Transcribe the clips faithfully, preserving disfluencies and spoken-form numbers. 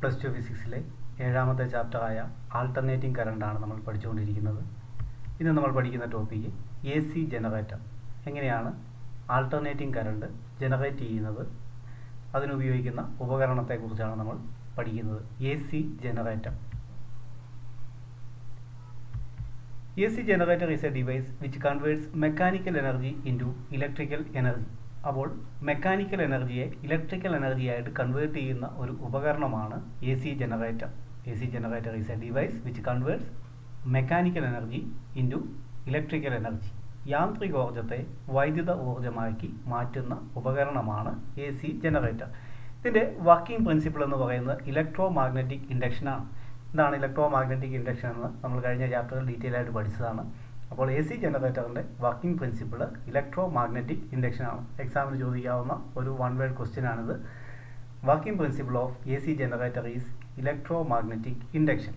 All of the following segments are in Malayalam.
പ്ലസ് ടു ഫിസിക്സിലെ ഏഴാമത്തെ ചാപ്റ്ററായ ആൾട്ടർനേറ്റിംഗ് കറണ്ടാണ് നമ്മൾ പഠിച്ചുകൊണ്ടിരിക്കുന്നത്. ഇന്ന് നമ്മൾ പഠിക്കുന്ന ടോപ്പിക്ക് എ സി ജനറേറ്റർ. എങ്ങനെയാണ് ആൾട്ടർനേറ്റിംഗ് കറണ്ട് ജനറേറ്റ് ചെയ്യുന്നത്, അതിനുപയോഗിക്കുന്ന ഉപകരണത്തെക്കുറിച്ചാണ് നമ്മൾ പഠിക്കുന്നത്. A C generator. A C generator is a device which converts mechanical energy into electrical energy. അപ്പോൾ മെക്കാനിക്കൽ എനർജിയെ ഇലക്ട്രിക്കൽ എനർജിയായിട്ട് കൺവേർട്ട് ചെയ്യുന്ന ഒരു ഉപകരണമാണ് A C generator. A C generator is a device which converts mechanical energy into electrical energy. യാന്ത്രികോർജ്ജത്തെ വൈദ്യുത ഊർജ്ജമാക്കി മാറ്റുന്ന ഉപകരണമാണ് എ സി ജനറേറ്റർ. ഇതിൻ്റെ വർക്കിംഗ് പ്രിൻസിപ്പിൾ എന്ന് പറയുന്നത് ഇലക്ട്രോ മാഗ്നറ്റിക് ഇൻഡക്ഷനാണ്. എന്താണ് ഇലക്ട്രോ മാഗ്നറ്റിക് ഇൻഡക്ഷൻ എന്ന് നമ്മൾ കഴിഞ്ഞ ചാപ്റ്ററിൽ ഡീറ്റെയിൽ ആയിട്ട് പഠിച്ചതാണ്. അപ്പോൾ എ സി ജനറേറ്ററിൻ്റെ വർക്കിംഗ് പ്രിൻസിപ്പിൾ ഇലക്ട്രോ മാഗ്നറ്റിക് ഇൻഡക്ഷനാണ്. എക്സാമിന് ചോദിക്കാവുന്ന ഒരു വൺ വേർഡ് ക്വസ്റ്റ്യൻ ആണിത്. Working principle of A C generator is electromagnetic induction.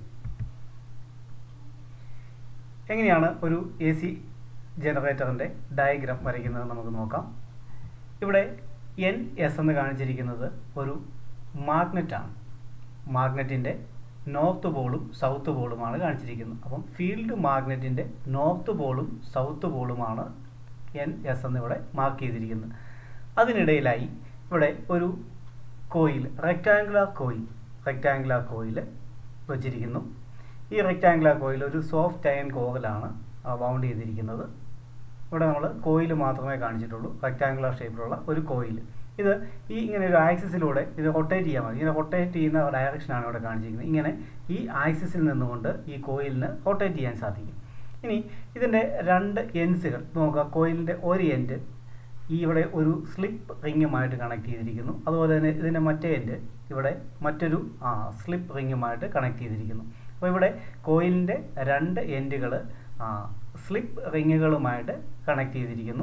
എങ്ങനെയാണ് ഒരു എ സി ജനറേറ്ററിൻ്റെ ഡയഗ്രാം വരയ്ക്കുന്നത് നമുക്ക് നോക്കാം. ഇവിടെ എൻ എസ് എന്ന് കാണിച്ചിരിക്കുന്നത് ഒരു മാഗ്നറ്റാണ്. മാഗ്നറ്റിൻ്റെ നോർത്ത് പോളും സൗത്ത് പോളുമാണ് കാണിച്ചിരിക്കുന്നത്. അപ്പം ഫീൽഡ് മാഗ്നറ്റിൻ്റെ നോർത്ത് പോളും സൗത്ത് പോളുമാണ് എൻ എസ് എന്നിവിടെ മാർക്ക് ചെയ്തിരിക്കുന്നത്. അതിനിടയിലായി ഇവിടെ ഒരു coil, rectangular coil rectangular coil വച്ചിരിക്കുന്നു. ഈ റെക്റ്റാങ്കുലർ കോയിൽ ഒരു സോഫ്റ്റ് അയൺ കോറിലാണ് വൗണ്ട് ചെയ്തിരിക്കുന്നത്. ഇവിടെ നമ്മൾ കോയിൽ മാത്രമേ കാണിച്ചിട്ടുള്ളൂ. റെക്റ്റാങ്കുലർ ഷേപ്പിലുള്ള ഒരു കോയിൽ. ഇത് ഈ ഇങ്ങനെ ഒരു ആക്സിസിലൂടെ ഇത് റൊട്ടേറ്റ് ചെയ്യാൻ മതി. ഇങ്ങനെ റൊട്ടേറ്റ് ചെയ്യുന്ന ഡയറക്ഷനാണ് ഇവിടെ കാണിച്ചിരിക്കുന്നത്. ഇങ്ങനെ ഈ ആക്സിസിൽ നിന്നുകൊണ്ട് ഈ കോയിലിന് റൊട്ടേറ്റ് ചെയ്യാൻ സാധിക്കും. ഇനി ഇതിൻ്റെ രണ്ട് എൻഡ്സുകൾ നോക്കുക. കോയിലിൻ്റെ ഒരു എൻഡ് ഈ ഇവിടെ ഒരു സ്ലിപ്പ് റിങ്ങുമായിട്ട് കണക്ട് ചെയ്തിരിക്കുന്നു. അതുപോലെ തന്നെ ഇതിൻ്റെ മറ്റേ എൻഡ് ഇവിടെ മറ്റൊരു ആ സ്ലിപ്പ് റിങ്ങുമായിട്ട് കണക്ട് ചെയ്തിരിക്കുന്നു. അപ്പോൾ ഇവിടെ കോയിലിൻ്റെ രണ്ട് എൻഡുകൾ സ്ലിപ്പ് റിങ്ങുകളുമായിട്ട് കണക്ട് ചെയ്തിരിക്കുന്നു.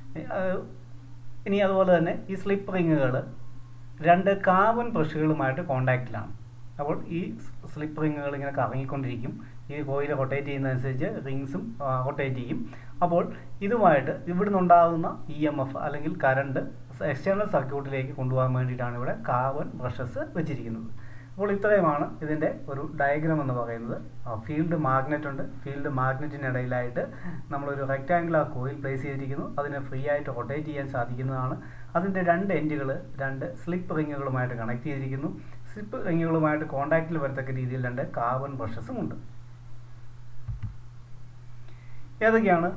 ഇനി അതുപോലെ തന്നെ ഈ സ്ലിപ്പ് റിങ്ങുകൾ രണ്ട് കാർബൺ ബ്രഷുകളുമായിട്ട് കോണ്ടാക്റ്റിലാണ്. അപ്പോൾ ഈ സ്ലിപ്പ് റിങ്ങുകൾ ഇങ്ങനെ കറങ്ങിക്കൊണ്ടിരിക്കും. ഈ കോയിൽ റൊട്ടേറ്റ് ചെയ്യുന്നതനുസരിച്ച് റിങ്സും റൊട്ടേറ്റ് ചെയ്യും. അപ്പോൾ ഇതുമായിട്ട് ഇവിടുന്ന് ഉണ്ടാകുന്ന ഇ എം എഫ് അല്ലെങ്കിൽ കറണ്ട് എക്സ്റ്റേണൽ സർക്യൂട്ടിലേക്ക് കൊണ്ടുപോകാൻ വേണ്ടിയിട്ടാണ് ഇവിടെ കാർബൺ ബ്രഷസ് വെച്ചിരിക്കുന്നത്. അപ്പോൾ ഇത്രയുമാണ് ഇതിൻ്റെ ഒരു ഡയഗ്രാം എന്ന് പറയുന്നത്. ഫീൽഡ് മാഗ്നറ്റ് ഉണ്ട്. ഫീൽഡ് മാഗ്നറ്റിനിടയിലായിട്ട് നമ്മളൊരു റെക്റ്റാങ്കുലർ കോയിൽ പ്ലേസ് ചെയ്തിരിക്കുന്നു. അതിനെ ഫ്രീ ആയിട്ട് റൊട്ടേറ്റ് ചെയ്യാൻ സാധിക്കുന്നതാണ്. അതിൻ്റെ രണ്ട് എൻഡുകൾ രണ്ട് സ്ലിപ്പ് റിങ്ങുകളുമായിട്ട് കണക്ട് ചെയ്തിരിക്കുന്നു. സ്ലിപ്പ് റിങ്ങുകളുമായിട്ട് കോണ്ടാക്റ്റിൽ വരത്തക്ക രീതിയിൽ രണ്ട് കാർബൺ ബ്രഷസും ഉണ്ട്. ഏതൊക്കെയാണ്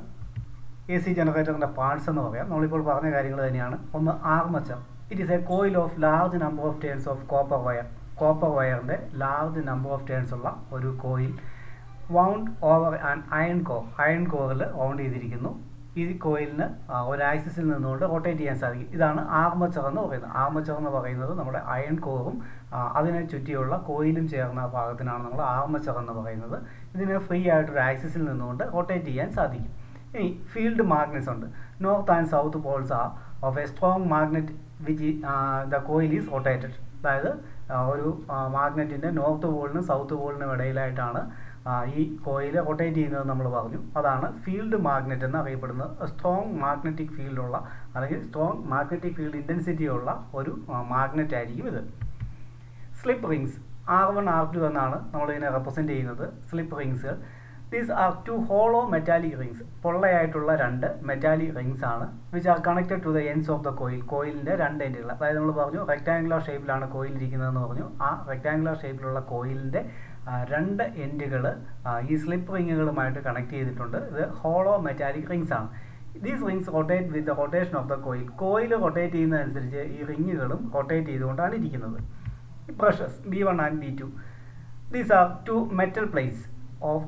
എ സി ജനറേറ്ററിൻ്റെ പാർട്സ് എന്ന് പറയാം. നമ്മളിപ്പോൾ പറഞ്ഞ കാര്യങ്ങൾ തന്നെയാണ്. ഒന്ന് armature. It is a coil of large number of turns of copper wire. Copper വയറിൻ്റെ ലാർജ് നമ്പർ ഓഫ് ടേൺസ് ഉള്ള ഒരു coil wound over and iron core. Iron കോറിൽ വൗണ്ട് ചെയ്തിരിക്കുന്നു. ഈ കോയിലിന് ഒരു ആക്സിസിൽ നിന്നുകൊണ്ട് റൊട്ടേറ്റ് ചെയ്യാൻ സാധിക്കും. ഇതാണ് ആർമച്ചർ എന്ന് പറയുന്നത്. ആർമച്ചർ എന്ന് പറയുന്നത് നമ്മുടെ അയൺ കോറും അതിനെ ചുറ്റിയുള്ള കോയിലും ചേർന്ന ഭാഗത്തിനാണ് നമ്മൾ ആർമച്ചർ എന്ന് പറയുന്നത്. ഇതിന് ഫ്രീ ആയിട്ടൊരു ആക്സിസിൽ നിന്നുകൊണ്ട് റൊട്ടേറ്റ് ചെയ്യാൻ സാധിക്കും. ഇനി ഫീൽഡ് മാഗ്നറ്റ്സ് ഉണ്ട്. North and south poles are of a strong magnet which the coil is rotated. അതായത് ഒരു മാഗ്നറ്റിൻ്റെ നോർത്ത് പോളിനും സൗത്ത് പോളിനും ഇടയിലായിട്ടാണ് ഈ കോയിൽ റൊട്ടേറ്റ് ചെയ്യുന്നത് നമ്മൾ പറഞ്ഞു. അതാണ് ഫീൽഡ് മാഗ്നറ്റ് എന്ന് അറിയപ്പെടുന്നത്. സ്ട്രോങ് മാഗ്നറ്റിക് ഫീൽഡുള്ള അല്ലെങ്കിൽ സ്ട്രോങ് മാഗ്നറ്റിക് ഫീൽഡ് ഇൻറ്റൻസിറ്റി ഉള്ള ഒരു മാഗ്നറ്റ് ആയിരിക്കും ഇത്. Slip rings R one R two എന്നാണ് നമ്മളിതിനെ റെപ്രസെൻറ്റ് ചെയ്യുന്നത്. സ്ലിപ്പ് റിങ്സുകൾ these are two hollow metallic rings. പൊള്ളയായിട്ടുള്ള രണ്ട് മെറ്റാലിക് റിങ്സ് ആണ് which are connected to the ends of the coil. കോയിലിൻ്റെ രണ്ട് എൻഡുകൾ. അതായത് നമ്മൾ പറഞ്ഞു റെക്റ്റാങ്കുലർ ഷേപ്പിലാണ് കോയിൽ ഇരിക്കുന്നതെന്ന് പറഞ്ഞു. ആ റെക്റ്റാങ്കുലർ ഷേപ്പിലുള്ള കോയിലിൻ്റെ രണ്ട് എൻഡുകൾ ഈ സ്ലിപ്പ് റിങ്ങുകളുമായിട്ട് കണക്ട് ചെയ്തിട്ടുണ്ട്. ഇത് ഹോളോ മെറ്റാലിക് റിങ്സ് ആണ്. These rings rotate with the rotation of the coil. Coil rotate ചെയ്യുന്നതനുസരിച്ച് ഈ റിങ്ങുകളും റൊട്ടേറ്റ് ചെയ്തുകൊണ്ടാണ് ഇരിക്കുന്നത്. Brushes B one and B two. These are two metal plates of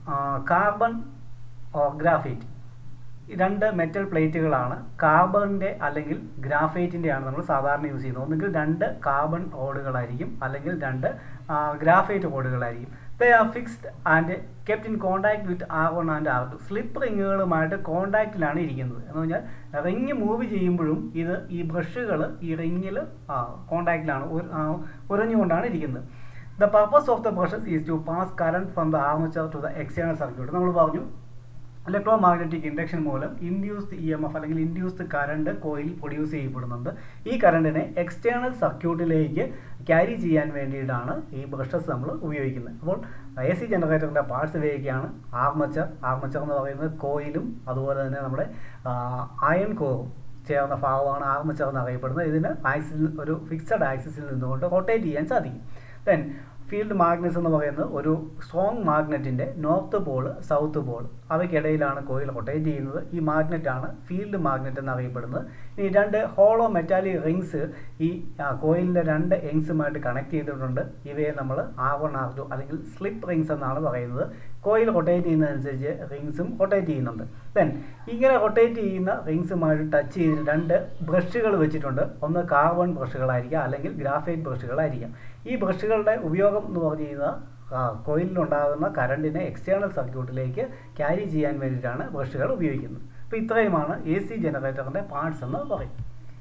carbon or graphite. രണ്ട് മെറ്റൽ പ്ലേറ്റുകളാണ്. കാർബണിൻ്റെ അല്ലെങ്കിൽ ഗ്രാഫൈറ്റിൻ്റെയാണ് നമ്മൾ സാധാരണ യൂസ് ചെയ്യുന്നത്. ഒന്നുകിൽ രണ്ട് കാർബൺ റോഡുകളായിരിക്കും അല്ലെങ്കിൽ രണ്ട് ഗ്രാഫൈറ്റ് റോഡുകളായിരിക്കും. They are fixed and kept in contact with R one and R two. Slip റിങ്ങുകളുമായിട്ട് കോണ്ടാക്റ്റിലാണ് ഇരിക്കുന്നത്. എന്ന് പറഞ്ഞാൽ റിങ് മൂവ് ചെയ്യുമ്പോഴും ഇത് ഈ ബ്രഷുകൾ ഈ റിങ്ങിൽ കോണ്ടാക്റ്റിലാണ് ഉറഞ്ഞുകൊണ്ടാണ് ഇരിക്കുന്നത്. The purpose of the brushes is to pass current from the armature to the external circuit. നമ്മൾ പറഞ്ഞു ഇലക്ട്രോ മാഗ്നറ്റിക് ഇൻഡക്ഷൻ മൂലം ഇൻഡ്യൂസ്ഡ് ഇ എം എഫ് അല്ലെങ്കിൽ ഇൻഡ്യൂസ്ഡ് കറണ്ട് കോയിൽ പ്രൊഡ്യൂസ് ചെയ്യപ്പെടുന്നുണ്ട്. ഈ കറണ്ടിനെ എക്സ്റ്റേണൽ സർക്യൂട്ടിലേക്ക് ക്യാരി ചെയ്യാൻ വേണ്ടിയിട്ടാണ് ഈ ബ്രഷസ് നമ്മൾ ഉപയോഗിക്കുന്നത്. അപ്പോൾ എ സി ജനറേറ്ററിൻ്റെ പാർട്സ് ഇവയൊക്കെയാണ്. ആർമച്ചർ ആർമച്ചർ എന്ന് പറയുന്നത് കോയിലും അതുപോലെ തന്നെ നമ്മുടെ അയൺ കോറും ചേർന്ന ഭാഗമാണ് ആർമച്ചർ എന്ന് അറിയപ്പെടുന്നത്. ഇതിന് ആക്സിൽ ഒരു ഫിക്സഡ് ആക്സിസിൽ നിന്നുകൊണ്ട് റൊട്ടേറ്റ് ചെയ്യാൻ സാധിക്കും. ദെൻ ഫീൽഡ് മാഗ്നറ്റ്സ് എന്ന് പറയുന്നത് ഒരു സ്ട്രോങ് മാഗ്നറ്റിൻ്റെ നോർത്ത് പോൾ സൗത്ത് പോൾ അവയ്ക്കിടയിലാണ് കോയിൽ റൊട്ടേറ്റ് ചെയ്യുന്നത്. ഈ മാഗ്നറ്റാണ് ഫീൽഡ് മാഗ്നറ്റ് എന്നറിയപ്പെടുന്നത്. ഇനി രണ്ട് ഹോളോ മെറ്റാലിക് റിങ്സ് ഈ കോയിലിൻ്റെ രണ്ട് എങ്സുമായിട്ട് കണക്ട് ചെയ്തിട്ടുണ്ട്. ഇവയെ നമ്മൾ ആർ വൺ ആർ ടു അല്ലെങ്കിൽ സ്ലിപ്പ് റിങ്സ് എന്നാണ് പറയുന്നത്. കോയിൽ റൊട്ടേറ്റ് ചെയ്യുന്നതനുസരിച്ച് റിങ്സും റൊട്ടേറ്റ് ചെയ്യുന്നുണ്ട്. ദെൻ ഇങ്ങനെ റൊട്ടേറ്റ് ചെയ്യുന്ന റിങ്സുമായിട്ട് ടച്ച് ചെയ്തിട്ട് രണ്ട് ബ്രഷുകൾ വെച്ചിട്ടുണ്ട്. ഒന്ന് കാർബൺ ബ്രഷുകളായിരിക്കാം അല്ലെങ്കിൽ ഗ്രാഫൈറ്റ് ബ്രഷുകളായിരിക്കാം. ഈ ബ്രഷുകളുടെ ഉപയോഗം എന്ന് പറഞ്ഞു കഴിഞ്ഞാൽ കോയിലിലുണ്ടാകുന്ന കറണ്ടിനെ എക്സ്റ്റേണൽ സർക്യൂട്ടിലേക്ക് ക്യാരി ചെയ്യാൻ വേണ്ടിയിട്ടാണ് ബ്രഷുകൾ ഉപയോഗിക്കുന്നത്. അപ്പോൾ ഇത്രയുമാണ് എ സി ജനറേറ്ററിൻ്റെ പാർട്സ് എന്ന് പറയും.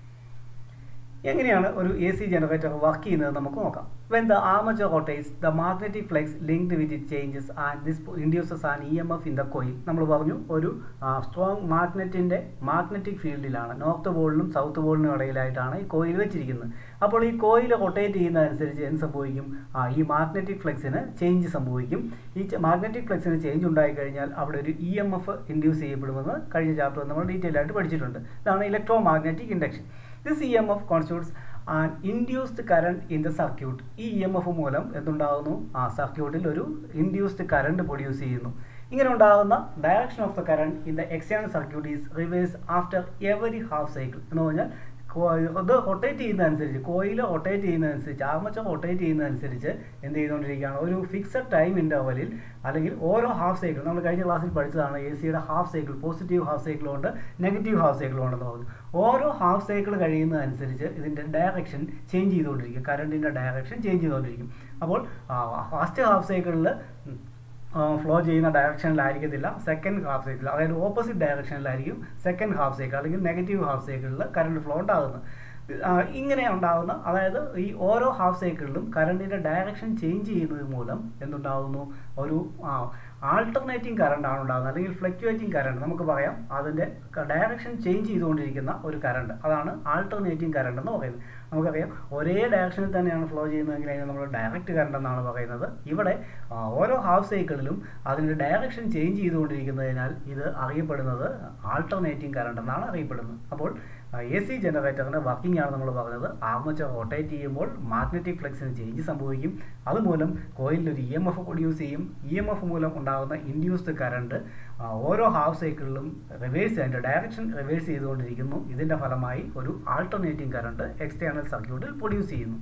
എങ്ങനെയാണ് ഒരു എ സി ജനറേറ്റർ വർക്ക് ചെയ്യുന്നത് നമുക്ക് നോക്കാം. When the armature rotates, the magnetic flux linked with it changes and this induces an E M F in the coil. നമ്മൾ പറഞ്ഞു ഒരു സ്ട്രോങ് മാഗ്നറ്റിൻ്റെ മാഗ്നറ്റിക് ഫീൽഡിലാണ് നോർത്ത് പോളിനും സൗത്ത് പോളിനും ഇടയിലായിട്ടാണ് ഈ കോയിൽ വെച്ചിരിക്കുന്നത്. അപ്പോൾ ഈ കോയിൽ റൊട്ടേറ്റ് ചെയ്യുന്നതനുസരിച്ച് എന്ത് സംഭവിക്കും? ഈ മാഗ്നറ്റിക് ഫ്ലക്സിന് ചേഞ്ച് സംഭവിക്കും. ഈ മാഗ്നറ്റിക് ഫ്ലക്സിന് ചേഞ്ച് ഉണ്ടായിക്കഴിഞ്ഞാൽ അവിടെ ഒരു ഇ എം എഫ് ഇൻഡ്യൂസ് ചെയ്യപ്പെടുമെന്ന് കഴിഞ്ഞ ചാപ്റ്ററിൽ നമ്മൾ ഡീറ്റെയിൽ ആയിട്ട് പഠിച്ചിട്ടുണ്ട്. ഇതാണ് electromagnetic induction. This E M F constitutes an induced current in the circuit. ഈ ഇ എം എഫ് മൂലം എന്തുണ്ടാകുന്നു? ആ സർക്യൂട്ടിൽ ഒരു ഇൻഡ്യൂസ്ഡ് കറണ്ട് പ്രൊഡ്യൂസ് ചെയ്യുന്നു. ഇങ്ങനെ ഉണ്ടാകുന്ന direction of the current in the external circuit is reverse after every half cycle. എന്ന് പറഞ്ഞാൽ ഇത് റൊട്ടേറ്റ് ചെയ്യുന്നതനുസരിച്ച് കോയിൽ റൊട്ടേറ്റ് ചെയ്യുന്നതനുസരിച്ച് ആർമച്ചർ റൊട്ടേറ്റ് ചെയ്യുന്നതനുസരിച്ച് എന്ത് ചെയ്തുകൊണ്ടിരിക്കുകയാണ്? ഒരു ഫിക്സഡ് ടൈം ഇൻ്റർവലിൽ അല്ലെങ്കിൽ ഓരോ ഹാഫ് സൈക്കിൾ നമ്മൾ കഴിഞ്ഞ ക്ലാസ്സിൽ പഠിച്ചതാണ് എ സിയുടെ ഹാഫ് സൈക്കിൾ, പോസിറ്റീവ് ഹാഫ് സൈക്കിളുണ്ട്, നെഗറ്റീവ് ഹാഫ് സൈക്കിളുണ്ടെന്ന് പറഞ്ഞു. ഓരോ ഹാഫ് സൈക്കിൾ കഴിയുന്നതനുസരിച്ച് ഇതിൻ്റെ ഡയറക്ഷൻ ചേഞ്ച് ചെയ്തുകൊണ്ടിരിക്കും, കറണ്ടിൻ്റെ ഡയറക്ഷൻ ചേഞ്ച് ചെയ്തുകൊണ്ടിരിക്കും. അപ്പോൾ ഫസ്റ്റ് ഹാഫ് സൈക്കിളിൽ ഫ്ലോ ചെയ്യുന്ന ഡയറക്ഷനിലായിരിക്കത്തില്ല സെക്കൻഡ് ഹാഫ് സൈക്കിൾ, അതായത് ഓപ്പോസിറ്റ് ഡയറക്ഷനിലായിരിക്കും സെക്കൻഡ് ഹാഫ് സൈക്കിൾ അല്ലെങ്കിൽ നെഗറ്റീവ് ഹാഫ് സൈക്കിളിൽ കറണ്ട് ഫ്ലോ ഉണ്ടാകുന്നത്. ഇങ്ങനെ ഉണ്ടാകുന്ന അതായത് ഈ ഓരോ ഹാഫ് സൈക്കിളിലും കറണ്ടിൻ്റെ ഡയറക്ഷൻ ചേഞ്ച് ചെയ്യുന്നത് മൂലം എന്തുണ്ടാകുന്നു? ഒരു ആൾട്ടർനേറ്റിംഗ് കറണ്ടാണ് ഉണ്ടാകുന്നത് അല്ലെങ്കിൽ ഫ്ലക്ച്വേറ്റിംഗ് കറണ്ട് നമുക്ക് പറയാം. അതിൻ്റെ ഡയറക്ഷൻ ചേഞ്ച് ചെയ്തുകൊണ്ടിരിക്കുന്ന ഒരു കറണ്ട്, അതാണ് ആൾട്ടർനേറ്റിംഗ് കറണ്ട് എന്ന് പറയുന്നത്. നമുക്കറിയാം ഒരേ ഡയറക്ഷനിൽ തന്നെയാണ് ഫ്ലോ ചെയ്യുന്നതെങ്കിൽ അതിന് നമ്മൾ ഡയറക്റ്റ് കറണ്ട് എന്നാണ് പറയുന്നത്. ഇവിടെ ഓരോ ഹാഫ് സൈക്കിളിലും അതിൻ്റെ ഡയറക്ഷൻ ചേഞ്ച് ചെയ്തുകൊണ്ടിരിക്കുന്നതിനാൽ ഇത് അറിയപ്പെടുന്നത് ആൾട്ടർനേറ്റിംഗ് കറണ്ട് എന്നാണ് അറിയപ്പെടുന്നത്. അപ്പോൾ എ സി ജനറേറ്ററിൻ്റെ വർക്കിംഗ് ആണ് നമ്മൾ പറഞ്ഞത്. ആർമച്ചർ റൊട്ടേറ്റ് ചെയ്യുമ്പോൾ മാഗ്നറ്റിക് ഫ്ലക്സിന് ചേഞ്ച് സംഭവിക്കും. അതുമൂലം കോയിലൊരു ഇ എം എഫ് പ്രൊഡ്യൂസ് ചെയ്യും. ഇ എം എഫ് മൂലം ഉണ്ടാകുന്ന ഇൻഡ്യൂസ്ഡ് കറണ്ട് ഓരോ ഹാഫ് സൈക്കിളിലും റിവേഴ്സ് അതിൻ്റെ ഡയറക്ഷൻ റിവേഴ്സ് ചെയ്തുകൊണ്ടിരിക്കുന്നു. ഇതിൻ്റെ ഫലമായി ഒരു ആൾട്ടർനേറ്റിംഗ് കറണ്ട് എക്സ്റ്റേണൽ സർക്യൂട്ടിൽ പ്രൊഡ്യൂസ് ചെയ്യുന്നു.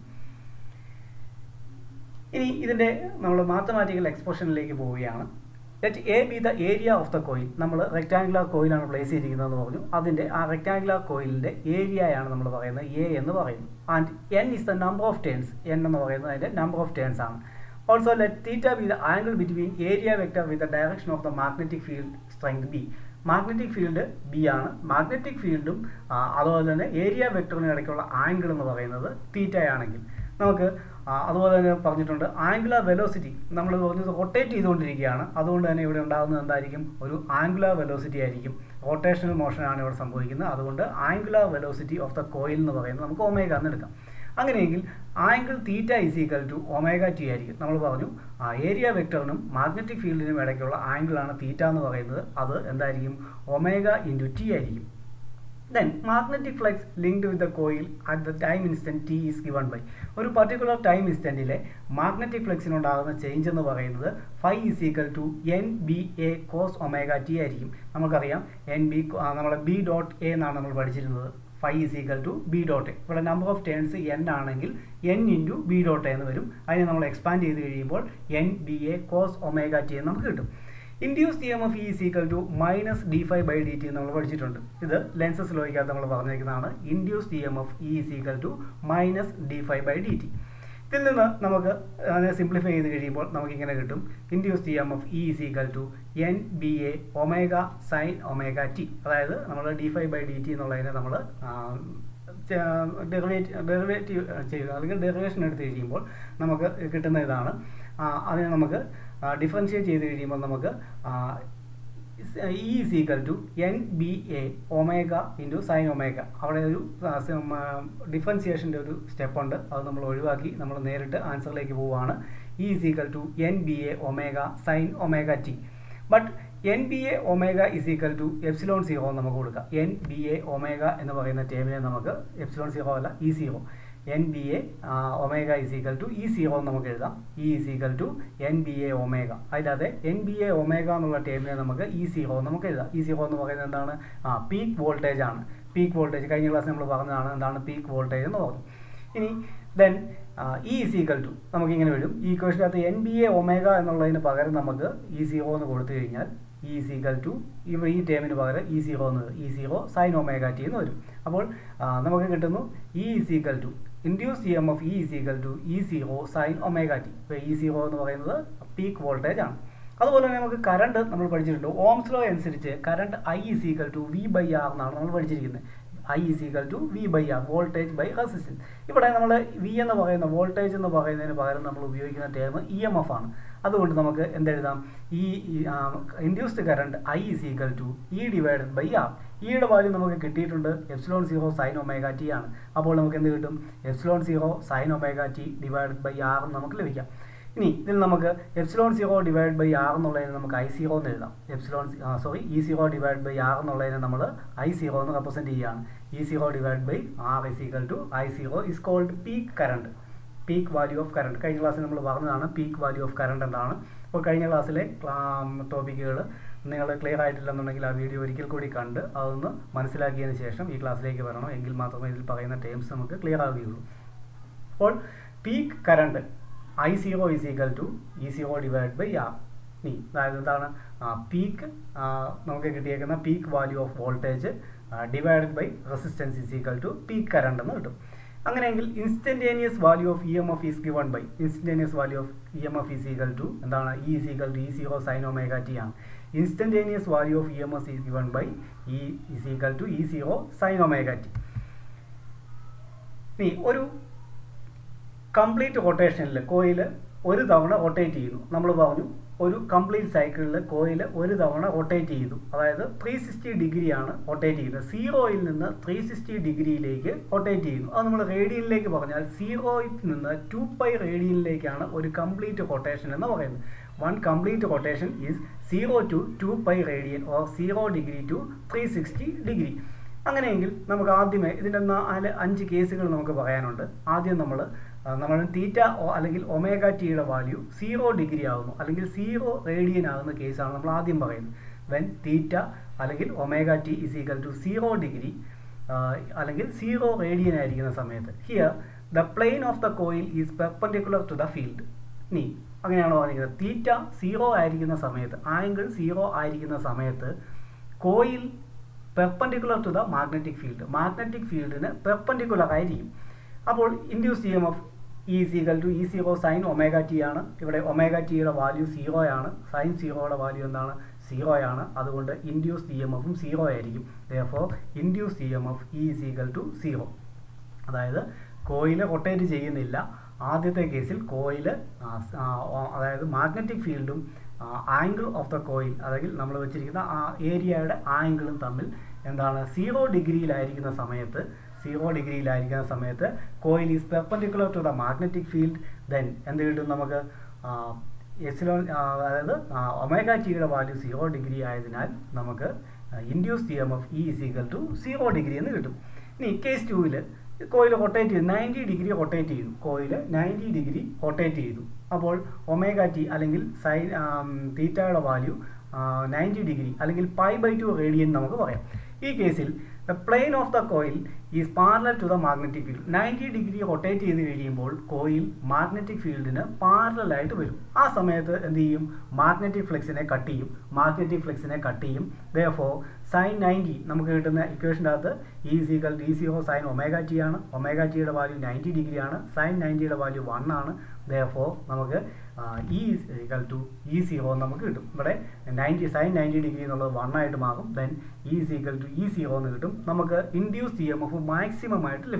ഇനി ഇതിൻ്റെ നമ്മൾ മാത്തമാറ്റിക്കൽ എക്സ്പ്രഷനിലേക്ക് പോവുകയാണ്. Let A B the area of the coil. നമ്മൾ റെക്ടാങ്കുലർ കോയിലാണ് പ്ലേസ് ചെയ്തിരിക്കുന്നതെന്ന് പറഞ്ഞു. അതിൻ്റെ ആ റെക്ടാങ്കുലർ കോയിലിൻ്റെ ഏരിയയാണ് നമ്മൾ പറയുന്നത് എ എന്ന് പറയുന്നത്. And N is the number of turns. N എന്ന് പറയുന്നത് അതിൻ്റെ നമ്പർ ഓഫ് ടേൺസ് ആണ്. Also let theta be the angle between area vector with the direction of the magnetic field strength B. Magnetic field B ആണ്. മാഗ്നറ്റിക് ഫീൽഡും അതുപോലെ തന്നെ ഏരിയ വെക്ടറിന് ഇടയ്ക്കുള്ള ആംഗിൾ എന്ന് പറയുന്നത് തീറ്റയാണെങ്കിൽ നമുക്ക് അതുപോലെ തന്നെ പറഞ്ഞിട്ടുണ്ട് ആംഗുലാർ വെലോസിറ്റി. നമ്മൾ പറഞ്ഞത് റൊട്ടേറ്റ് ചെയ്തുകൊണ്ടിരിക്കുകയാണ്. അതുകൊണ്ട് തന്നെ ഇവിടെ ഉണ്ടാകുന്നത് എന്തായിരിക്കും? ഒരു ആംഗുലാർ വെലോസിറ്റി ആയിരിക്കും. റൊട്ടേഷണൽ മോഷനാണ് ഇവിടെ സംഭവിക്കുന്നത്. അതുകൊണ്ട് angular velocity of the coil എന്ന് പറയുന്നത് നമുക്ക് ഒമേഗ എന്ന് എടുക്കാം. അങ്ങനെയെങ്കിൽ angle theta is equal to omega T ആയിരിക്കും. നമ്മൾ പറഞ്ഞു ആ ഏരിയ വെക്ടറിനും മാഗ്നറ്റിക് ഫീൽഡിനും ഇടയ്ക്കുള്ള ആംഗിളാണ് തീറ്റ എന്ന് പറയുന്നത്. അത് എന്തായിരിക്കും? ഒമേഗ ഇൻറ്റു ടി ആയിരിക്കും. Then magnetic flux linked with the coil at the time instant t is given by ഒരു പർട്ടിക്കുലർ ടൈം ഇൻസ്റ്റൻറ്റിലെ മാഗ്നറ്റിക് ഫ്ലക്സിനുണ്ടാകുന്ന ചേഞ്ച് എന്ന് പറയുന്നത് phi is equal to N B A cos omega T ആയിരിക്കും. നമുക്കറിയാം എൻ ബി നമ്മളെ ബി ഡോട്ട് എ എന്നാണ് നമ്മൾ പഠിച്ചിരുന്നത്. Phi is equal to B dot A. ഇവിടെ നമ്പർ ഓഫ് ടേൺസ് എൻ ആണെങ്കിൽ N into B dot A എന്ന് വരും. അതിനെ നമ്മൾ എക്സ്പാൻഡ് ചെയ്ത് കഴിയുമ്പോൾ N B A cos omega T എന്ന് നമുക്ക് കിട്ടും. Induced E M F is equal to minus d phi by d T നമ്മൾ പഠിച്ചിട്ടുണ്ട്. ഇത് ലെൻസസ് ലോയ്ക്കകത്ത് നമ്മൾ പറഞ്ഞിരിക്കുന്നതാണ്. Induced E M F is equal to minus d phi by d T. ഇതിൽ നിന്ന് നമുക്ക് അതിനെ സിംപ്ലിഫൈ ചെയ്ത് കഴിയുമ്പോൾ നമുക്കിങ്ങനെ കിട്ടും. Induced E M F E is equal to N B A omega sine omega T. അതായത് നമ്മൾ d phi by d T എന്നുള്ളതിനെ നമ്മൾ ഡെറിവേറ്റ് ഡെറിവേറ്റീവ് ചെയ്യുക അല്ലെങ്കിൽ ഡെറിവേഷൻ എടുത്ത് കഴിയുമ്പോൾ നമുക്ക് കിട്ടുന്ന ഇതാണ്. അതിനെ നമുക്ക് ഡിഫറൻഷിയേറ്റ് ചെയ്ത് കഴിയുമ്പോൾ നമുക്ക് E is equal to N B A omega into sine omega. അവിടെ ഒരു ഡിഫറൻസിയേഷൻ്റെ ഒരു സ്റ്റെപ്പ് ഉണ്ട്, അത് നമ്മൾ ഒഴിവാക്കി നമ്മൾ നേരിട്ട് ആൻസറിലേക്ക് പോവുകയാണ്. E is equal to N B A omega sine omega T. But N B A omega is equal to epsilon zero നമുക്ക് കൊടുക്കാം. എൻ ബി എ ഒമേഗ എന്ന് പറയുന്ന ടേമിനെ നമുക്ക് എപ്സിലോൺ സീറോ അല്ല E zero, N B A omega is equal to E zero എന്ന് നമുക്ക് എഴുതാം. E is equal to N B A omega. അല്ലാതെ എൻ ബി എ ഒമേഗ എന്നുള്ള ടേമിനെ നമുക്ക് ഇ സീറോ നമുക്ക് എഴുതാം. ഇ സീറോ എന്ന് പറയുന്നത് എന്താണ്? ആ പീക്ക് വോൾട്ടേജ് ആണ്. പീക്ക് വോൾട്ടേജ് കഴിഞ്ഞ ക്ലാസ് നമ്മൾ പറഞ്ഞതാണ് എന്താണ് പീക്ക് വോൾട്ടേജ് എന്ന് പറഞ്ഞു. ഇനി then E is equal to നമുക്കിങ്ങനെ വരും. ഈ ഇക്വേഷനകത്ത് എൻ ബി എ ഒമേഗ എന്നുള്ളതിന് പകരം നമുക്ക് ഇ സീറോ എന്ന് കൊടുത്തു കഴിഞ്ഞാൽ ഇ ഇസ് ഈക്വൽ ടു ഇവിടെ ഈ ടേമിന് പകരം ഇ സീറോ എന്ന് വരും. E zero sine omega T എന്ന് വരും. അപ്പോൾ നമുക്ക് കിട്ടുന്നു E is equal to induce E M F E is equal to E zero sine omega T. ഇപ്പോൾ ഇ സീറോ എന്ന് പറയുന്നത് പീക്ക് വോൾട്ടേജ് ആണ്. അതുപോലെ തന്നെ നമുക്ക് കറണ്ട് നമ്മൾ പഠിച്ചിട്ടുണ്ട്. ഓംസ് ലോ അനുസരിച്ച് current I is equal to V by R എന്നാണ് നമ്മൾ പഠിച്ചിരിക്കുന്നത്. I is equal to V by R, voltage by resistance. ഇവിടെ നമ്മൾ വി എന്ന് പറയുന്ന വോൾട്ടേജ് എന്ന് പറയുന്നതിന് പകരം നമ്മൾ ഉപയോഗിക്കുന്ന ടേം ഇ എം എഫ് ആണ്. അതുകൊണ്ട് നമുക്ക് എന്തെഴുതാം? ഈ induced current I is equal to E divided by R. ഇയുടെ വാല്യൂ നമുക്ക് കിട്ടിയിട്ടുണ്ട് epsilon zero sine omega T ആണ്. അപ്പോൾ നമുക്ക് എന്ത് കിട്ടും? Epsilon zero sine omega T divided by R എന്ന് നമുക്ക് ലഭിക്കാം. ഇനി ഇതിൽ നമുക്ക് epsilon zero divide by R എന്നുള്ളതിന് നമുക്ക് ഐ സീറോ എന്ന് എഴുതാം. Epsilon sorry E zero divide by R എന്നുള്ളതിനെ നമ്മൾ ഐ സീറോ എന്ന് റെപ്രസെൻറ്റ് ചെയ്യുകയാണ്. E zero divide by R is equal to I zero is called peak current, peak value of current. കഴിഞ്ഞ ക്ലാസ്സിൽ നമ്മൾ പറഞ്ഞതാണ് പീക്ക് വാല്യൂ ഓഫ് കറണ്ട് എന്താണ്. അപ്പോൾ കഴിഞ്ഞ ക്ലാസ്സിലെ ടോപ്പിക്കുകൾ നിങ്ങൾ ക്ലിയർ ആയിട്ടില്ലെന്നുണ്ടെങ്കിൽ ആ വീഡിയോ ഒരിക്കൽ കൂടി കണ്ട് അതൊന്ന് മനസ്സിലാക്കിയതിന് ശേഷം ഈ ക്ലാസ്സിലേക്ക് വരണം. എങ്കിൽ മാത്രമേ ഇതിൽ പറയുന്ന ടേംസ് നമുക്ക് ക്ലിയർ ആവുകയുള്ളൂ. അപ്പോൾ peak current I zero is equal to E zero divide by R. ഇനി അതായത് എന്താണ്? പീക്ക് നമുക്ക് കിട്ടിയേക്കുന്ന peak value of voltage divided by resistance is equal to peak current എന്ന് കിട്ടും. അങ്ങനെയെങ്കിൽ instantaneous value of E M F is given by instantaneous value of E M F is equal to എന്താണ്? E is equal to E zero sine omega T ആണ്. Instantaneous value of E M F is given by E is equal to E zero sine omega T. ഇനി ഒരു കംപ്ലീറ്റ് റൊട്ടേഷനിൽ കോയിൽ ഒരു തവണ റൊട്ടേറ്റ് ചെയ്യുന്നു. നമ്മൾ പറഞ്ഞു ഒരു കംപ്ലീറ്റ് സൈക്കിളിൽ കോയിൽ ഒരു തവണ റൊട്ടേറ്റ് ചെയ്തു. അതായത് ത്രീ സിക്സ്റ്റി ഡിഗ്രിയാണ് റൊട്ടേറ്റ് ചെയ്യുന്നത്. സീറോയിൽ നിന്ന് ത്രീ സിക്സ്റ്റി ഡിഗ്രിയിലേക്ക് റൊട്ടേറ്റ് ചെയ്യുന്നു. അത് നമ്മൾ റേഡിയനിലേക്ക് പറഞ്ഞാൽ സീറോയിൽ നിന്ന് ടു പൈ റേഡിയനിലേക്കാണ് ഒരു കംപ്ലീറ്റ് റൊട്ടേഷൻ എന്ന് പറയുന്നത്. One complete rotation is zero to two pi radian or zero degree to three sixty degree. അങ്ങനെയെങ്കിൽ നമുക്ക് ആദ്യമേ ഇതിൻ്റെ നാല് അഞ്ച് കേസുകൾ നമുക്ക് പറയാനുണ്ട്. ആദ്യം നമ്മൾ നമ്മൾ തീറ്റ അല്ലെങ്കിൽ ഒമേഗ ടിയുടെ വാല്യൂ സീറോ ഡിഗ്രി ആകുന്നു അല്ലെങ്കിൽ സീറോ റേഡിയൻ ആകുന്ന കേസാണ് നമ്മൾ ആദ്യം പറയുന്നത്. വെൻ തീറ്റ അല്ലെങ്കിൽ omega T is equal to zero degree അല്ലെങ്കിൽ സീറോ റേഡിയൻ ആയിരിക്കുന്ന സമയത്ത് here the plane of the coil is perpendicular to the field. ഇനി അങ്ങനെയാണോ പറഞ്ഞിരിക്കുന്നത്? തീറ്റ സീറോ ആയിരിക്കുന്ന സമയത്ത്, ആംഗിൾ സീറോ ആയിരിക്കുന്ന സമയത്ത് coil perpendicular to the magnetic field, magnetic ഫീൽഡിന് പെർപെൻഡിക്കുലർ ആയിരിക്കും. അപ്പോൾ induce E M F E is equal to E zero sine omega T ആണ്. ഇവിടെ ഒമേഗ ടിയുടെ വാല്യൂ സീറോ ആണ്, സൈൻ സീറോയുടെ വാല്യൂ എന്താണ്? സീറോ ആണ്. അതുകൊണ്ട് ഇൻഡ്യൂസ് ഇ എം എഫും സീറോ ആയിരിക്കും. Therefore induce E M F E is equal to zero. അതായത് കോയിൽ റൊട്ടേറ്റ് ചെയ്യുന്നില്ല. ആദ്യത്തെ കേസിൽ കോയിൽ അതായത് മാഗ്നറ്റിക് ഫീൽഡും ആംഗിൾ ഓഫ് ദ കോയിൽ അല്ലെങ്കിൽ നമ്മൾ വെച്ചിരിക്കുന്ന ആ ഏരിയയുടെ ആംഗിളും തമ്മിൽ എന്താണ്? സീറോ ഡിഗ്രിയിലായിരിക്കുന്ന സമയത്ത് സീറോ ഡിഗ്രിയിലായിരിക്കുന്ന സമയത്ത് coil is perpendicular to the magnetic field. Then എന്ത് കിട്ടും നമുക്ക്? എപ്സിലോൺ അതായത് ഒമേഗ ടിയുടെ വാല്യൂ സീറോ ഡിഗ്രി ആയതിനാൽ നമുക്ക് induce E M F E is equal to zero degree എന്ന് കിട്ടും. ഇനി കേസ് ടൂവിൽ കോയിൽ റൊട്ടേറ്റ് ചെയ്തു, നയൻറ്റി ഡിഗ്രി റൊട്ടേറ്റ് ചെയ്തു. കോയിൽ നയൻറ്റി ഡിഗ്രി റൊട്ടേറ്റ് ചെയ്തു. അപ്പോൾ ഒമേഗ ടി അല്ലെങ്കിൽ സൈൻ തീറ്റയുടെ വാല്യൂ നയൻറ്റി ഡിഗ്രി അല്ലെങ്കിൽ പൈ ബൈ ടു റേഡിയൻ നമുക്ക് പറയാം. ഈ കേസിൽ the plane of the coil is parallel to the magnetic field. Ninety degree rotate ചെയ്ത് കഴിയുമ്പോൾ കോയിൽ മാഗ്നറ്റിക് ഫീൽഡിന് പാരലലായിട്ട് വരും. ആ സമയത്ത് എന്ത് ചെയ്യും? മാഗ്നറ്റിക് ഫ്ലെക്സിനെ കട്ട് ചെയ്യും. മാഗ്നറ്റിക് ഫ്ലെക്സിനെ കട്ട് ചെയ്യും. ദെയർഫോർ സൈൻ നയൻറ്റി നമുക്ക് കിട്ടുന്ന ഇക്വേഷൻ്റെ അകത്ത് E is equal to E zero sine omega T ആണ്. ഒമേഗ ടിയുടെ വാല്യൂ നയൻറ്റി ഡിഗ്രി ആണ്. സൈൻ നയൻറ്റിയുടെ വാല്യൂ വൺ ആണ്. ദെയർഫോർ നമുക്ക് E is equal to E zero നമുക്ക് കിട്ടും. ഇവിടെ നയൻറ്റി സൈൻ നയൻറ്റി ഡിഗ്രി എന്നുള്ളത് വൺ ആയിട്ട് മാറും. Then E is equal to E zero എന്ന് കിട്ടും. നമുക്ക് induce E M F maximum ആയിട്ട് ലഭിക്കും.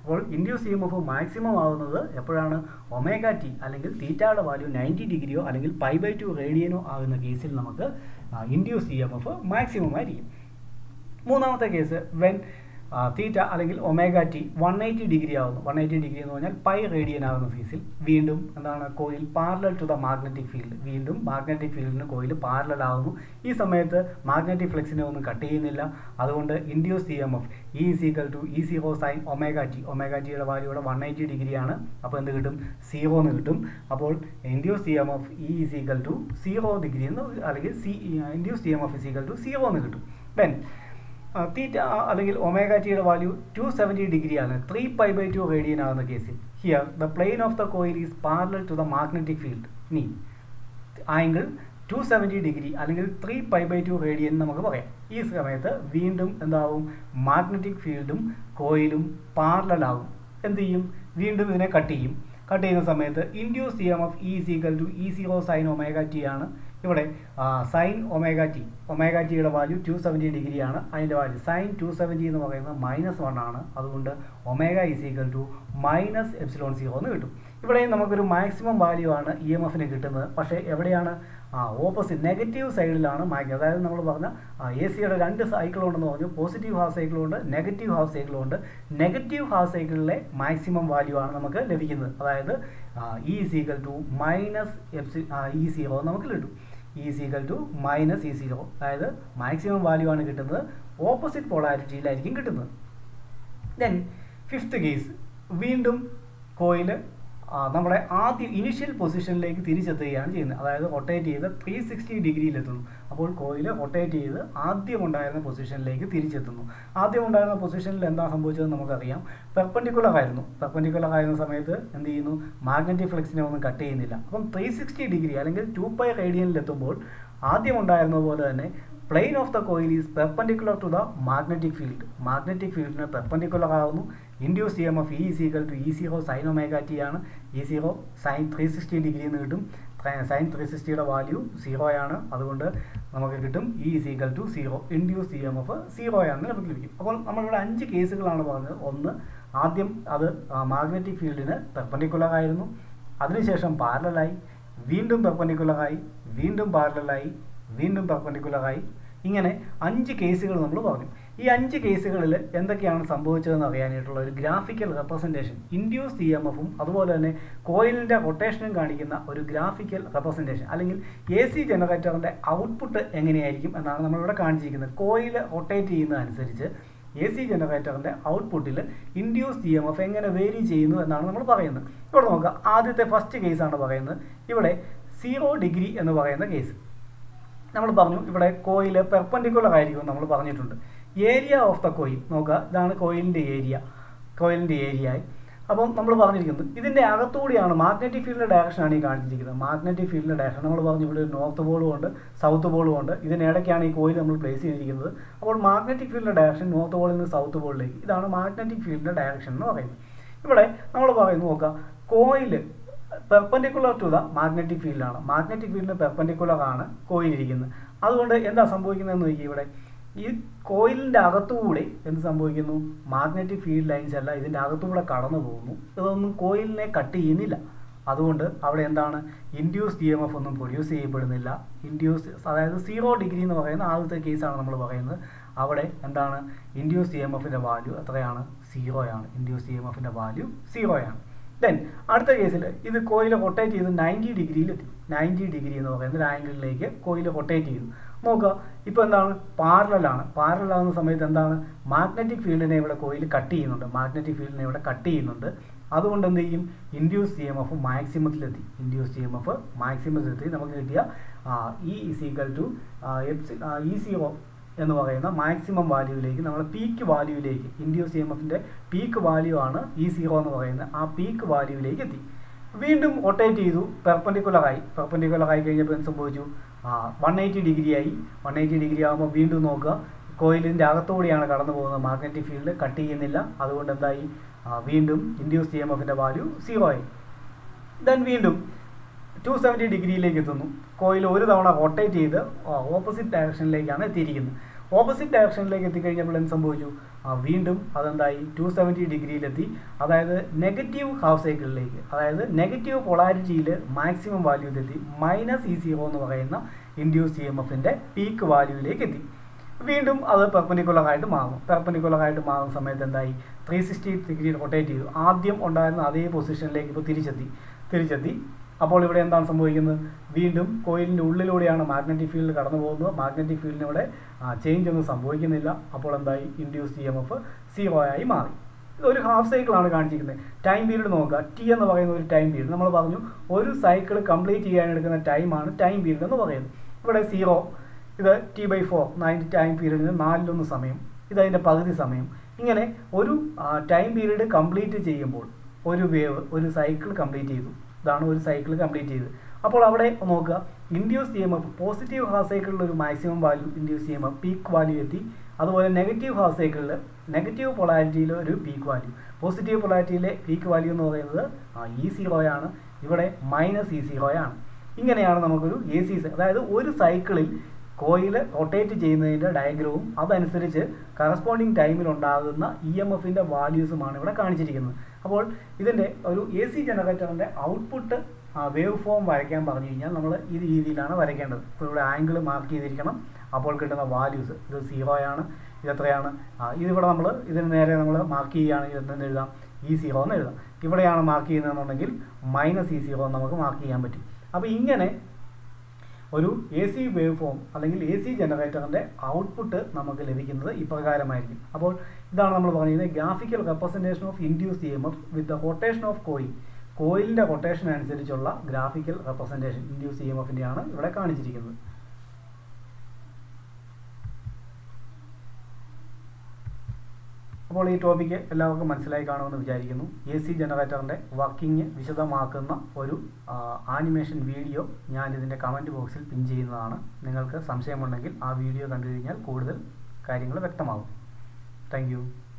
അപ്പോൾ induce E M F maximum ആവുന്നത് എപ്പോഴാണ്? ഒമേഗ ടി അല്ലെങ്കിൽ തീറ്റയുടെ വാല്യൂ നയൻറ്റി ഡിഗ്രിയോ അല്ലെങ്കിൽ പൈ ബൈ ടു റേഡിയനോ ആകുന്ന കേസിൽ നമുക്ക് induce E M F maximum ആയിരിക്കും. മൂന്നാമത്തെ കേസ് വെൻ തീറ്റ അല്ലെങ്കിൽ omega T one eighty degree ആവുന്നു. വൺ എയ്റ്റി ഡിഗ്രി എന്ന് പറഞ്ഞാൽ പൈ റേഡിയൻ ആകുന്ന കേസിൽ വീണ്ടും എന്താണ്? Coil parallel to the magnetic field. വീണ്ടും മാഗ്നറ്റിക് ഫീൽഡിന് കോയിൽ പാരലൽ ആകുന്നു. ഈ സമയത്ത് മാഗ്നറ്റിക് ഫ്ലക്സിനെ ഒന്നും കട്ട് ചെയ്യുന്നില്ല. അതുകൊണ്ട് induce E M F E is equal to E zero sine omega T. Omega ടിയുടെ വാല്യൂ ഇവിടെ വൺ എയ്റ്റി ഡിഗ്രിയാണ്. അപ്പോൾ എന്ത് കിട്ടും? സീറോ എന്ന് കിട്ടും. അപ്പോൾ induce E M F E is equal to zero degree എന്ന് അല്ലെങ്കിൽ C induce E M F is equal to zero എന്ന് കിട്ടും. ദെൻ തീറ്റ അല്ലെങ്കിൽ ഒമേഗ ടിയുടെ വാല്യൂ ടു സെവൻറ്റി ഡിഗ്രിയാണ്. Three pi by two radian ആകുന്ന കേസിൽ here the plane of the coil is parallel to the magnetic field. ഇനി ആംഗിൾ ടു സെവൻറ്റി ഡിഗ്രി അല്ലെങ്കിൽ three pi by two radian നമുക്ക് പറയാം. ഈ സമയത്ത് വീണ്ടും എന്താവും? മാഗ്നറ്റിക് ഫീൽഡും കോയിലും പാരലലാകും. എന്ത് ചെയ്യും? വീണ്ടും ഇതിനെ കട്ട് ചെയ്യും. കട്ട് ചെയ്യുന്ന സമയത്ത് induce E M F E is equal to E zero sine omega T ആണ്. ഇവിടെ സൈൻ ഒമേഗ ടി ഒമേഗ ടിയുടെ വാല്യൂ ടു സെവൻറ്റി ഡിഗ്രിയാണ്. അതിൻ്റെ വാല്യൂ സൈൻ ടു സെവൻറ്റി എന്ന് പറയുന്നത് മൈനസ് വൺ ആണ്. അതുകൊണ്ട് omega is equal to minus epsilon zero എന്ന് കിട്ടും. ഇവിടെയും നമുക്കൊരു മാക്സിമം വാല്യൂ ആണ് ഇ എം എഫിന് കിട്ടുന്നത്. പക്ഷേ എവിടെയാണ്? ആ ഓപ്പോസിറ്റ് നെഗറ്റീവ് സൈഡിലാണ് മാഗ്നറ്റ്. അതായത് നമ്മൾ പറഞ്ഞ എ സിയുടെ രണ്ട് സൈക്കിൾ ഉണ്ടെന്ന് പറഞ്ഞു. പോസിറ്റീവ് ഹാഫ് സൈക്കിളുണ്ട്, നെഗറ്റീവ് ഹാഫ് സൈക്കിളുണ്ട്. നെഗറ്റീവ് ഹാഫ് സൈക്കിളിലെ മാക്സിമം വാല്യൂ ആണ് നമുക്ക് ലഭിക്കുന്നത്. അതായത് E is equal to minus epsi E zero നമുക്ക് കിട്ടും. E is equal to minus E zero. അതായത് മാക്സിമം വാല്യൂ ആണ് കിട്ടുന്നത്. ഓപ്പോസിറ്റ് പോളാരിറ്റിയിലായിരിക്കും കിട്ടുന്നത്. ദെൻ ഫിഫ്ത്ത് കേസ് വീണ്ടും കോയിൽ നമ്മുടെ ആദ്യ ഇനിഷ്യൽ പൊസിഷനിലേക്ക് തിരിച്ചെത്തുകയാണ് ചെയ്യുന്നത്. അതായത് റൊട്ടേറ്റ് ചെയ്ത് ത്രീ സിക്സ്റ്റി ഡിഗ്രിയിലെത്തുന്നു. അപ്പോൾ കോയിൽ റൊട്ടേറ്റ് ചെയ്ത് ആദ്യം ഉണ്ടായിരുന്ന പൊസിഷനിലേക്ക് തിരിച്ചെത്തുന്നു. ആദ്യം ഉണ്ടായിരുന്ന പൊസിഷനിൽ എന്താ സംഭവിച്ചതെന്ന് നമുക്കറിയാം. പെർപെൻഡിക്കുലർ ആയിരുന്നു. പെർപെൻഡിക്കുലർ ആയിരുന്ന സമയത്ത് എന്ത് ചെയ്യുന്നു? മാഗ്നറ്റിക് ഫ്ലക്സിനെ ഒന്നും കട്ട് ചെയ്യുന്നില്ല. അപ്പം ത്രീ സിക്സ്റ്റി ഡിഗ്രി അല്ലെങ്കിൽ ടു പൈ റേഡിയനിലെത്തുമ്പോൾ ആദ്യം ഉണ്ടായിരുന്ന പോലെ തന്നെ plane of the coil is perpendicular to the magnetic field. Magnetic ഫീൽഡിന് പെർപെൻഡിക്കുലർ ആകുന്നു. Induce E M F E is equal to E zero sine omega T ആണ്. E zero sine three sixty degree എന്ന് കിട്ടും. സൈൻ ത്രീ സിക്സ്റ്റിയുടെ വാല്യൂ സീറോ ആണ്. അതുകൊണ്ട് നമുക്ക് കിട്ടും E is equal to zero. Induce E M F zero ആണെന്ന് നമുക്ക് ലഭിക്കും. അപ്പോൾ നമ്മളിവിടെ അഞ്ച് കേസുകളാണ് പറഞ്ഞത്. ഒന്ന്, ആദ്യം അത് മാഗ്നറ്റിക് ഫീൽഡിന് പെർപെൻഡിക്കുലർ ആയിരുന്നു. അതിനുശേഷം പാരലലായി, വീണ്ടും പെർപെൻഡിക്കുലറായി, വീണ്ടും പാരലലായി, വീണ്ടും പെർപെൻഡിക്കുലറായി. ഇങ്ങനെ അഞ്ച് കേസുകൾ നമ്മൾ പറഞ്ഞു. ഈ അഞ്ച് കേസുകളിൽ എന്തൊക്കെയാണ് സംഭവിച്ചതെന്ന് അറിയാനായിട്ടുള്ള ഒരു graphical representation induced E M എഫും അതുപോലെ തന്നെ കോയിലിൻ്റെ റൊട്ടേഷനും കാണിക്കുന്ന ഒരു ഗ്രാഫിക്കൽ റെപ്രസെൻറ്റേഷൻ അല്ലെങ്കിൽ എ സി ജനറേറ്ററിൻ്റെ ഔട്ട്പുട്ട് എങ്ങനെയായിരിക്കും എന്നാണ് നമ്മളിവിടെ കാണിച്ചിരിക്കുന്നത്. കോയിൽ റൊട്ടേറ്റ് ചെയ്യുന്നതനുസരിച്ച് എ സി ജനറേറ്ററിൻ്റെ ഔട്ട്പുട്ടിൽ ഇൻഡ്യൂസ്ഡ് ഇ എം എഫ് എങ്ങനെ വേരി ചെയ്യുന്നു എന്നാണ് നമ്മൾ പറയുന്നത്. ഇവിടെ നോക്കുക, ആദ്യത്തെ ഫസ്റ്റ് കേസാണ് പറയുന്നത്. ഇവിടെ സീറോ ഡിഗ്രി എന്ന് പറയുന്ന കേസ് നമ്മൾ പറഞ്ഞു. ഇവിടെ കോയിൽ പെർപെൻഡിക്കുലർ ആയിരിക്കും നമ്മൾ പറഞ്ഞിട്ടുണ്ട്. ഏരിയ ഓഫ് ദ കോയിൽ നോക്കുക, ഇതാണ് കോയിലിൻ്റെ ഏരിയ. കോയിലിൻ്റെ ഏരിയയായി അപ്പം നമ്മൾ പറഞ്ഞിരിക്കുന്നത് ഇതിൻ്റെ അകത്തുകൂടിയാണ് മാഗ്നറ്റിക് ഫീൽഡിൻ്റെ ഡയറക്ഷനാണ് ഈ കാണിച്ചിരിക്കുന്നത്. മാഗ്നറ്റിക് ഫീൽഡിൻ്റെ ഡയറക്ഷൻ നമ്മൾ പറഞ്ഞു. ഇവിടെ ഒരു നോർത്ത് പോളും ഉണ്ട്, സൗത്ത് പോളും ഉണ്ട്. ഇതിനിടയ്ക്കാണ് ഈ കോയിൽ നമ്മൾ പ്ലേസ് ചെയ്തിരിക്കുന്നത്. അപ്പോൾ മാഗ്നറ്റിക് ഫീൽഡിൻ്റെ ഡയറക്ഷൻ നോർത്ത് പോളിൽ നിന്ന് സൗത്ത് പോളിലേക്ക്, ഇതാണ് മാഗ്നറ്റിക് ഫീൽഡിൻ്റെ ഡയറക്ഷൻ എന്ന് പറയുന്നത്. ഇവിടെ നമ്മൾ പറയുന്നു നോക്കുക, coil perpendicular to the magnetic ഫീൽഡാണ്. മാഗ്നറ്റിക് ഫീൽഡിന് പെർപെൻഡിക്കുലർ ആണ് കോയിൽ ഇരിക്കുന്നത്. അതുകൊണ്ട് എന്താ സംഭവിക്കുന്നതെന്ന് നോക്കി, ഇവിടെ ഈ കോയിലിൻ്റെ അകത്തുകൂടെ എന്ത് സംഭവിക്കുന്നു? മാഗ്നറ്റിക് ഫീൽഡ് ലൈൻസ് എല്ലാം ഇതിൻ്റെ അകത്തുകൂടെ കടന്നു പോകുന്നു. ഇതൊന്നും കോയിലിനെ കട്ട് ചെയ്യുന്നില്ല. അതുകൊണ്ട് അവിടെ എന്താണ്? ഇൻഡ്യൂസ്ഡ് ഇ എം എഫ് ഒന്നും പ്രൊഡ്യൂസ് ചെയ്യപ്പെടുന്നില്ല. ഇൻഡ്യൂസ് അതായത് സീറോ ഡിഗ്രി എന്ന് പറയുന്ന ആദ്യത്തെ കേസാണ് നമ്മൾ പറയുന്നത്. അവിടെ എന്താണ്? ഇൻഡ്യൂസ്ഡ് ഇ എം എഫിൻ്റെ വാല്യൂ എത്രയാണ്? സീറോയാണ്. ഇൻഡ്യൂസ്ഡ് ഇ എം എഫിൻ്റെ വാല്യൂ സീറോയാണ്. ദെൻ അടുത്ത കേസിൽ ഇത് കോയിൽ റൊട്ടേറ്റ് ചെയ്ത് നയൻറ്റി ഡിഗ്രിയിലെത്തി. നയൻറ്റി ഡിഗ്രി എന്ന് പറയുന്ന ഒരു ആംഗിളിലേക്ക് കോയിൽ റൊട്ടേറ്റ് ചെയ്തു. നോക്കുക, ഇപ്പോൾ എന്താണ്? പാരലലാണ്. പാരലാകുന്ന സമയത്ത് എന്താണ്? മാഗ്നറ്റിക് ഫീൽഡിനെ ഇവിടെ കോയിൽ കട്ട് ചെയ്യുന്നുണ്ട്. മാഗ്നറ്റിക് ഫീൽഡിനെ ഇവിടെ കട്ട് ചെയ്യുന്നുണ്ട്. അതുകൊണ്ട് എന്ത് ചെയ്യും? ഇൻഡ്യൂസ് ഇ എം എഫ് മാക്സിമത്തിലെത്തി. ഇൻഡ്യൂസ് ഇ എം എഫ് മാക്സിമത്തിലെത്തി. നമുക്ക് കിട്ടിയ E is equal to E zero എന്ന് പറയുന്ന മാക്സിമം വാല്യൂവിലേക്ക്, നമ്മൾ പീക്ക് വാല്യൂവിലേക്ക്, ഇൻഡ്യൂസ് ഇ എം എഫിൻ്റെ പീക്ക് വാല്യൂ ആണ് ഇ സീറോ എന്ന് പറയുന്നത്. ആ പീക്ക് വാല്യൂവിലേക്ക് എത്തി. വീണ്ടും റൊട്ടേറ്റ് ചെയ്തു, പെർപെൻഡിക്കുലറായി. പെർപെൻഡിക്കുലറായി കഴിഞ്ഞപ്പോൾ എന്ത് സംഭവിച്ചു? വൺ എയ്റ്റി ഡിഗ്രി ആയി. വൺ എയ്റ്റി ഡിഗ്രി ആകുമ്പോൾ വീണ്ടും നോക്കുക, കോയിലിൻ്റെ അകത്തുകൂടിയാണ് കടന്നു പോകുന്നത്. മാഗ്നറ്റിക് ഫീൽഡ് കട്ട് ചെയ്യുന്നില്ല. അതുകൊണ്ട് എന്തായി? വീണ്ടും ഇൻഡ്യൂസ് ഇ എം എഫിൻ്റെ വാല്യൂ സീറോ ആയി. ദെൻ വീണ്ടും ടു സെവൻറ്റി ഡിഗ്രിയിലേക്ക് എത്തുന്നു. കോയിൽ ഒരു തവണ റൊട്ടേറ്റ് ചെയ്ത് ഓപ്പോസിറ്റ് ഡയറക്ഷനിലേക്കാണ് എത്തിയിരിക്കുന്നത്. ഓപ്പോസിറ്റ് ഡയറക്ഷനിലേക്ക് എത്തിക്കഴിഞ്ഞപ്പോൾ എന്ത് സംഭവിച്ചു? വീണ്ടും അതെന്തായി? ടു സെവൻറ്റി ഡിഗ്രിയിലെത്തി. അതായത് നെഗറ്റീവ് ഹാഫ് സൈക്കിളിലേക്ക്, അതായത് നെഗറ്റീവ് പൊളാരിറ്റിയിൽ മാക്സിമം വാല്യൂവിലെത്തി. മൈനസ് ഇ സീറോ എന്ന് പറയുന്ന ഇൻഡ്യൂസ് ഇ എം എഫിൻ്റെ പീക്ക് വാല്യൂവിലേക്ക് എത്തി. വീണ്ടും അത് പെർപെൻഡിക്കുലറായിട്ട് മാറും. പെർപെൻഡിക്കുലറായിട്ട് മാറുന്ന സമയത്ത് എന്തായി? ത്രീ സിക്സ്റ്റി ഡിഗ്രി റൊട്ടേറ്റ് ചെയ്തു. ആദ്യം ഉണ്ടായിരുന്ന അതേ പൊസിഷനിലേക്ക് ഇപ്പോൾ തിരിച്ചെത്തി തിരിച്ചെത്തി അപ്പോൾ ഇവിടെ എന്താണ് സംഭവിക്കുന്നത്? വീണ്ടും കോയിലിൻ്റെ ഉള്ളിലൂടെയാണ് മാഗ്നറ്റിക് ഫീൽഡ് കടന്നു പോകുന്നത്. മാഗ്നറ്റിക് ഫീൽഡിന് ഇവിടെ ചേഞ്ച് ഒന്നും സംഭവിക്കുന്നില്ല. അപ്പോൾ എന്തായി? Induce E M F zero ആയി മാറി. ഇതൊരു ഹാഫ് സൈക്കിളാണ് കാണിച്ചിരിക്കുന്നത്. ടൈം പീരീഡ് നോക്കുക. ടി എന്ന് പറയുന്ന ഒരു ടൈം പീരീഡ്. നമ്മൾ പറഞ്ഞു ഒരു സൈക്കിൾ കംപ്ലീറ്റ് ചെയ്യാൻ എടുക്കുന്ന ടൈമാണ് ടൈം പീരീഡ് എന്ന് പറയുന്നത്. ഇവിടെ സീറോ, ഇത് T by four ninety time പീരീഡിന് നാലിലൊന്ന് സമയം, ഇതതിൻ്റെ പകുതി സമയം. ഇങ്ങനെ ഒരു ടൈം പീരീഡ് കംപ്ലീറ്റ് ചെയ്യുമ്പോൾ ഒരു വേവ് ഒരു സൈക്കിൾ കംപ്ലീറ്റ് ചെയ്തു. ഇതാണ് ഒരു സൈക്കിൾ കംപ്ലീറ്റ് ചെയ്ത്. അപ്പോൾ അവിടെ നോക്കുക, induce E M F positive half സൈക്കിളിൽ ഒരു maximum value induce E M F peak value എത്തി. അതുപോലെ നെഗറ്റീവ് ഹാഫ് സൈക്കിളിൽ നെഗറ്റീവ് പൊളാരിറ്റിയിൽ ഒരു പീക്ക് വാല്യൂ. പോസിറ്റീവ് പൊളാരിറ്റിയിലെ പീക്ക് വാല്യൂ എന്ന് പറയുന്നത് ഇ സീറോയാണ്. ഇവിടെ മൈനസ് ഇ സീറോയാണ്. ഇങ്ങനെയാണ് നമുക്കൊരു എ സി, അതായത് ഒരു സൈക്കിളിൽ കോയിൽ റൊട്ടേറ്റ് ചെയ്യുന്നതിൻ്റെ ഡയഗ്രവും അതനുസരിച്ച് കറസ്പോണ്ടിങ് ടൈമിൽ ഉണ്ടാകുന്ന ഇ എം എഫിൻ്റെ വാല്യൂസുമാണ് ഇവിടെ കാണിച്ചിരിക്കുന്നത്. അപ്പോൾ ഇതിൻ്റെ ഒരു എ സി ജനറേറ്ററിൻ്റെ ഔട്ട്പുട്ട് വേവ് ഫോം വരയ്ക്കാൻ പറഞ്ഞു കഴിഞ്ഞാൽ നമ്മൾ ഈ രീതിയിലാണ് വരയ്ക്കേണ്ടത്. ഇപ്പോൾ ഇവിടെ ആംഗിൾ മാർക്ക് ചെയ്തിരിക്കണം. അപ്പോൾ കിട്ടുന്ന വാല്യൂസ് ഇത് സീറോയാണ്, ഇതെത്രയാണ്? ഇതിവിടെ നമ്മൾ ഇതിന് നേരെ നമ്മൾ മാർക്ക് ചെയ്യുകയാണെങ്കിൽ എന്തെന്ന് എഴുതാം? ഇ സീറോ എന്ന് എഴുതാം. ഇവിടെയാണ് മാർക്ക് ചെയ്യുന്നതെന്നുണ്ടെങ്കിൽ മൈനസ് ഇ സീറോ നമുക്ക് മാർക്ക് ചെയ്യാൻ പറ്റും. അപ്പോൾ ഇങ്ങനെ ഒരു എ സി വേവ് ഫോം അല്ലെങ്കിൽ എ സി ജനറേറ്ററിൻ്റെ ഔട്ട്പുട്ട് നമുക്ക് ലഭിക്കുന്നത് ഇപ്രകാരമായിരിക്കും. അപ്പോൾ ഇതാണ് നമ്മൾ പറഞ്ഞിരുന്നത് graphical representation of induce E M F with the rotation of coil. കോയിലിൻ്റെ റൊട്ടേഷൻ അനുസരിച്ചുള്ള graphical representation induce E M എഫിൻ്റെയാണ് ഇവിടെ കാണിച്ചിരിക്കുന്നത്. അപ്പോൾ ഈ ടോപ്പിക്ക് എല്ലാവർക്കും മനസ്സിലായി കാണുമെന്ന് വിചാരിക്കുന്നു. എ സി ജനറേറ്ററിൻ്റെ വർക്കിംഗ് വിശദമാക്കുന്ന ഒരു ആനിമേഷൻ വീഡിയോ ഞാൻ ഇതിൻ്റെ കമൻറ്റ് ബോക്സിൽ പിൻ ചെയ്യുന്നതാണ്. നിങ്ങൾക്ക് സംശയമുണ്ടെങ്കിൽ ആ വീഡിയോ കണ്ടു കഴിഞ്ഞാൽ കൂടുതൽ കാര്യങ്ങൾ വ്യക്തമാകും. Thank U.